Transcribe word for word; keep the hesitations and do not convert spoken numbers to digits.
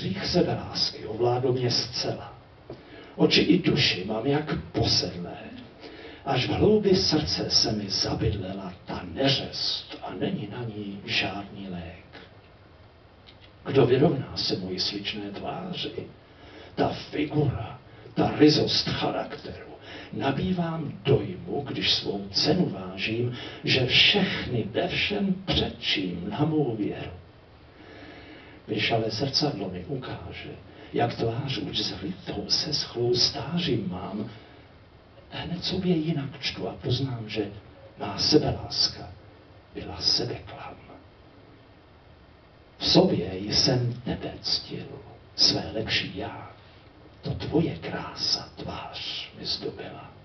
Hřích seberásky ovládl mě zcela. Oči i duši mám jak posedlé. Až v hloubi srdce se mi zabydlela ta neřest a není na ní žádný lék. Kdo vyrovná se moji sličné tváři? Ta figura, ta ryzost charakteru. Nabývám dojmu, když svou cenu vážím, že všechny ve všem předčím na mou věru. Když ale zrcadlo mi ukáže, jak tvář už zlitou se schlou stářím mám, hned sobě jinak čtu a poznám, že má sebeláska byla sebeklam. V sobě jsem tebe ctil, své lepší já. To tvoje krása tvář mi zdobila.